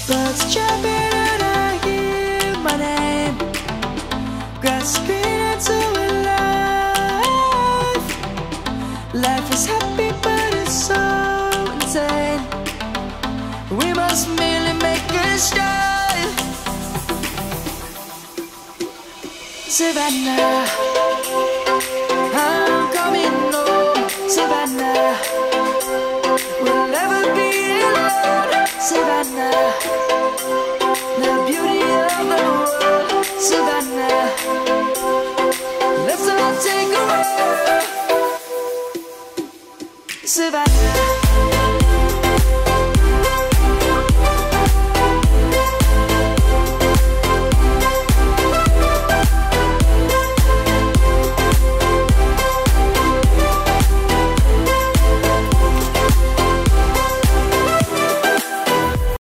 Birds jumping and I hear my name, grasping into a life. Life is happy but it's so insane. We must merely make a start. Savannah, I'm coming home. Savannah, we'll never be alone. Savannah, the beauty of the world. Savannah, let's all take a walk. Savannah.